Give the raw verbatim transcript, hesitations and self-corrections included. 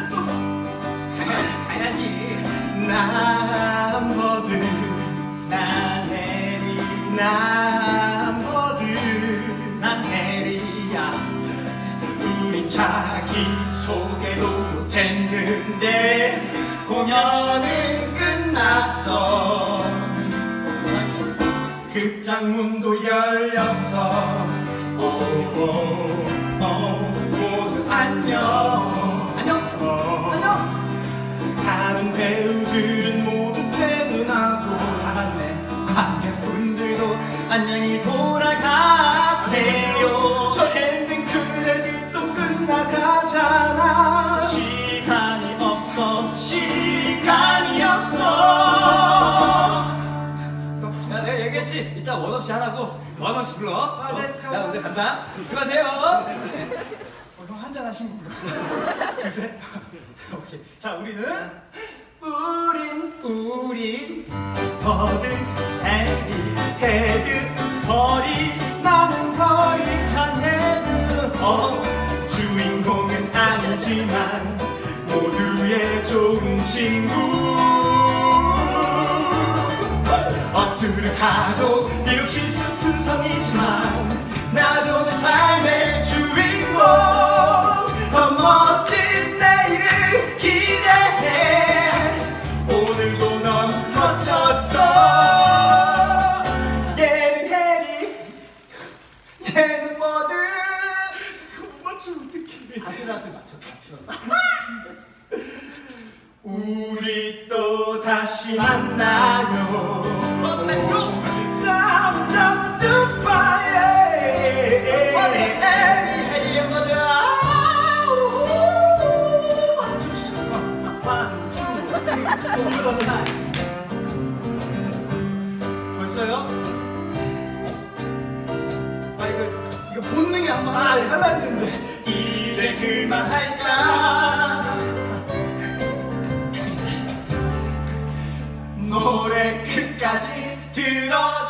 가야지 가야지. 난 버드 난 해리 난 버드 난 해리야. 우린 자기소개도 못했는데 공연은 끝났어. 극장 문도 열렸어. 오오 모두 안녕. 안녕. 어. 안녕. 다른 배우들은 모두 퇴근하고 알았네. 관객분들도 안녕히 돌아가세요. 저 엔딩 크레딧도 끝나가잖아. 시간이 없어 시간이 없어. 야, 내가 얘기했지? 이따 원없이 하라고. 원없이 불러. 아, 네, 어? 나 감사합니다. 먼저 간다. 수고하세요. 어, 형 한잔 하신 건가? 글쎄. 오케이. 자, 우리는 우린 우린 버드 헤드 헤드 버리 나는 버리한 헤드. 어 주인공은 아니지만 모두의 좋은 친구. 어수룩하고 비록 실수투성이지만 나도 내 삶의 주인공. 더 멋진 내일을 기대해. 오늘도 넌 멋졌어. 얘는 해리 얘는 뭐든 못 맞추면 어떡해. 아슬아슬 맞췄다. 우리 또 다시 만나요. Let's go. Stop, stop, goodbye. 해리의 모두 벌써요? 아 이거 이거 본능이 안 맞아. 아 하려 했는데 이제 그만할까. 노래 끝까지 들어.